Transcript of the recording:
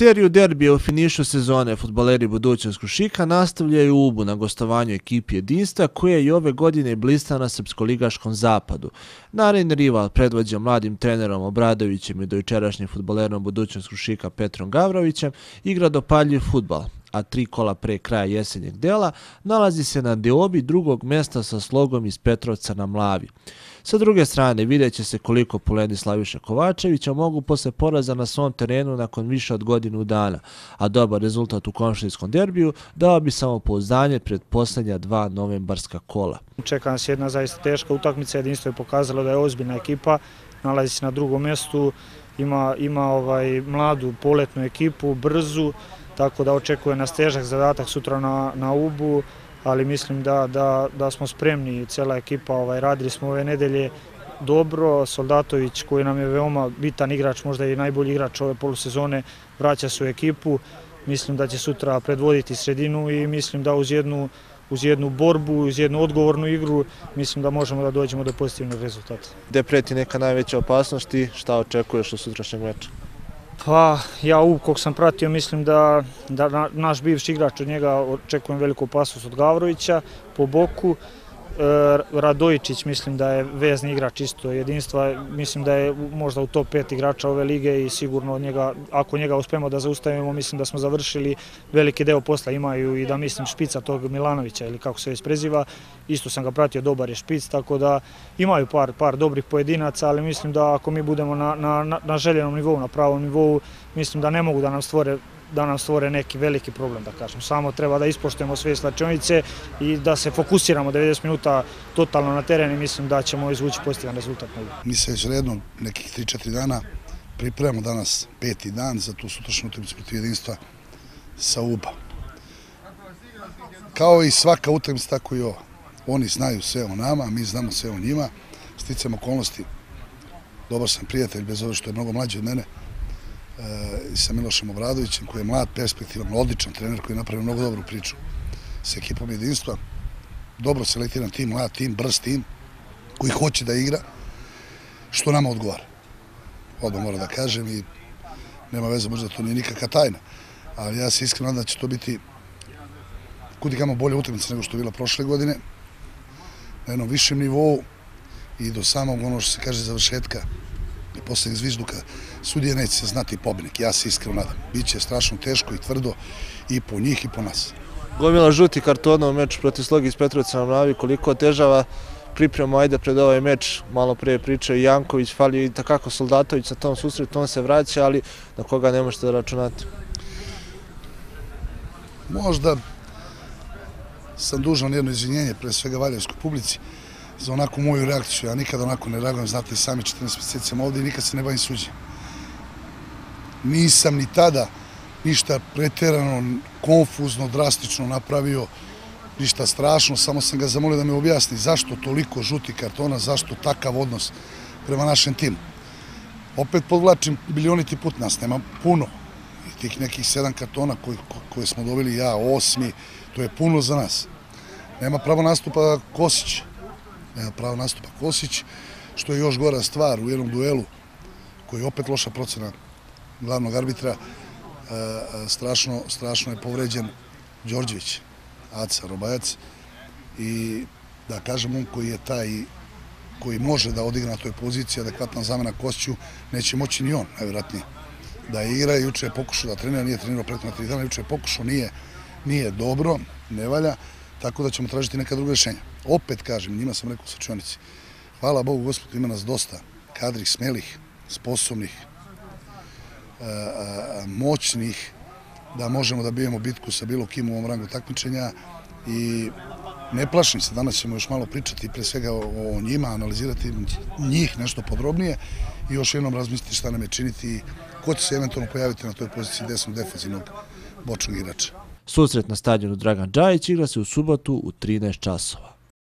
Seriju derbija u finišu sezone fudbaleri Budućnost Krušika nastavljaju u Ubu na gostovanju ekipi Jedinstva koja je i ove godine blista na srpskoligaškom zapadu. Naredni rival, predvođen mladim trenerom Obradovićem i dojučerašnjim fudbalerom Budućnost Krušika Petrom Gavrovićem, igra dopaljiv fudbal, a 3 kola pre kraja jesenjeg dela nalazi se na deobi drugog mesta sa slogom iz Petrovca na Mlavi. Sa druge strane, vidjet će se koliko Puleni Slaviša Kovačevića mogu posle poraza na svom terenu nakon više od godinu dana, a dobar rezultat u komšinskom derbiju dao bi samopouzdanje pred posljednja 2 novembarska kola. Čeka nas jedna zaista teška utakmica, Jedinstvo je pokazalo da je ozbiljna ekipa, nalazi se na drugom mjestu, ima mladu poletnu ekipu, brzu, tako da očekuje nas težak zadatak sutra na Ubu, ali mislim da smo spremni, cijela ekipa, radili smo ove nedelje dobro. Soldatović, koji nam je veoma bitan igrač, možda i najbolji igrač ove polusezone, vraća se u ekipu. Mislim da će sutra predvoditi sredinu i mislim da uz jednu borbu, uz jednu odgovornu igru, mislim da možemo da dođemo do pozitivnog rezultata. Gde preti neka najveća opasnost i šta očekuješ od sutrašnjeg meča? Pa ja kog sam pratio, mislim da naš bivši igrač, od njega očekujem veliku opasnost od Gavrovića po boku. Radojičić mislim da je vezni igrač isto Jedinstva, mislim da je možda u top 5 igrača ove lige i sigurno ako njega uspemo da zaustavimo, mislim da smo završili. Veliki deo posla imaju i da mislim špica tog Milanovića ili kako se već preziva, isto sam ga pratio, dobar je špic, tako da imaju par dobrih pojedinaca, ali mislim da ako mi budemo na željenom nivou, na pravom nivou, mislim da ne mogu da nam stvore neki veliki problem, da kažem. Samo treba da ispoštujemo sve slačionice i da se fokusiramo 90 minuta totalno na teren i mislim da ćemo izvući pozitivan rezultat. Mi se već redno nekih 3-4 dana pripremamo danas 5. dan za tu sutrašnju utakmicu protiv Jedinstva sa Uba. Kao i svaka utakmica, tako i ova. Oni znaju sve o nama, mi znamo sve o njima. Sticam okolnosti, dobar sam prijatelj, bez obzira što je mnogo mlađi od mene, i sa Milošem Obradovićem, koji je mlad, perspektivan, odličan trener koji je napravio mnogo dobru priču s ekipom Jedinstva. Dobro selektiran tim, mlad tim, brz tim, koji hoće da igra, što nama odgovara. Odmah moram da kažem i nema veze, možda to nije nikakva tajna, ali ja se iskreno nadam da će to biti kudikamo bolja utakmica nego što je bila prošle godine, na jednom višem nivou i do samog, ono što se kaže, završetka i poslednjeg zvizduka sudije neće se znati pobednik. Ja se iskreno nadam. Biće strašno teško i tvrdo i po njih i po nas. Gomila žuti kartona u meču protiv Slogi iz Petrovca na Mlavi, koliko otežava pripremu pred ovaj meč? Malo prije pričao i Janković, fali i takako Soldatović na tom susretu, on se vraća, ali na koga ne možete da računate? Možda sam dužan jedno izvinjenje, pre svega valjevskoj publici, za onako moju reakciju. Ja nikada onako ne reagujem, znate i sami, 14 mjeseci sam ovdje i nikad se ne bavim suđenjem. Nisam ni tada ništa preterano, konfuzno, drastično napravio, ništa strašno, samo sam ga zamolio da mi objasni zašto toliko žuti kartona, zašto takav odnos prema našem timu. Opet podvlačim, bilioniti put nas nema puno. I tih nekih 7 kartona koje smo dobili, ja 8, to je puno za nas. Nema pravo nastupa Kosić. Nema pravo nastupa Kosić, što je još gora stvar u jednom duelu, koji je opet loša procena glavnog arbitra. Strašno je povređen Đorđević, Aca Robajac, i da kažem, on koji je taj koji može da odigra na toj poziciji, adekvatna zamena Kosiću, neće moći ni on, najvjerojatnije, da igra. Juče je pokušao da trenira, nije trenirao prethodna 3 dana, juče je pokušao, nije dobro, ne valja, tako da ćemo tražiti neka druga rješenja. Opet kažem, njima sam rekao u slačionici, hvala Bogu, Gospodu, ima nas dosta kadrih, smelih, sposobnih, moćnih, da možemo da bijemo bitku sa bilo kim u ovom rangu takmičenja i ne plašim se, danas ćemo još malo pričati pre svega o njima, analizirati njih nešto podrobnije i još jednom razmisliti šta nam je činiti i ko će se eventualno pojaviti na toj poziciji desnog defanzivnog bočnog igrača. Susret na stadionu Dragan Džajić igra se u subotu u 13 časova.